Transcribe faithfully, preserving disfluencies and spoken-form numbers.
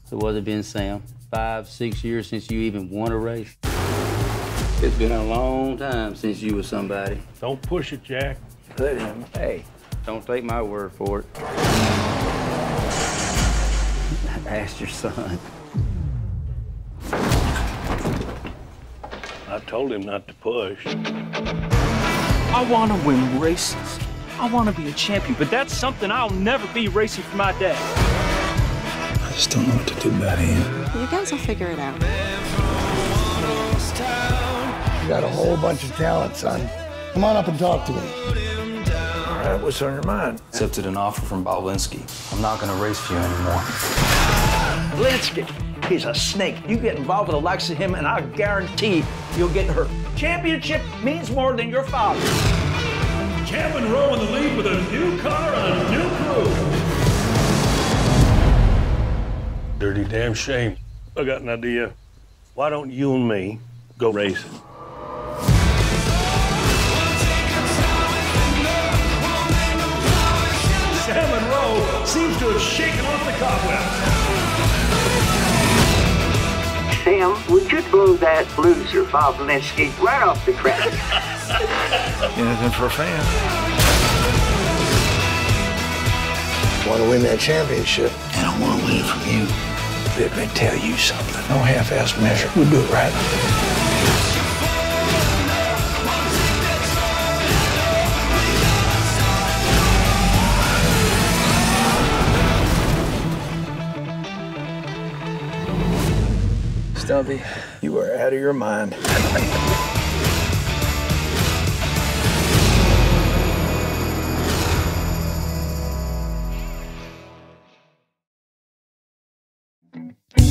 So what's it been, Sam? Five, six years since you even won a race? It's been a long time since you were somebody. Don't push it, Jack. Let him. Hey, don't take my word for it. Ask your son. I told him not to push. I want to win races. I want to be a champion, but that's something I'll never be racing for my dad. I just don't know what to do about him. You guys will figure it out. You got a whole bunch of talent, son. Come on up and talk to me. All right, what's on your mind? Accepted an offer from Bob Linsky. I'm not going to race for you anymore. Linsky, he's a snake. You get involved with the likes of him, and I guarantee you'll get hurt. Championship means more than your father. Kevin Rowe in the lead with a new car and a new crew. Dirty damn shame. I got an idea. Why don't you and me go racing? Sam Monroe seems to have shaken off the cobwebs. Sam, would you blow that loser, Bob Linsky, right off the track? Anything for a fan. Want to win that championship? And I want to win it from you. Let me tell you something. No half-ass measure. We'll do it right. Stumpy, you are out of your mind. Thank you.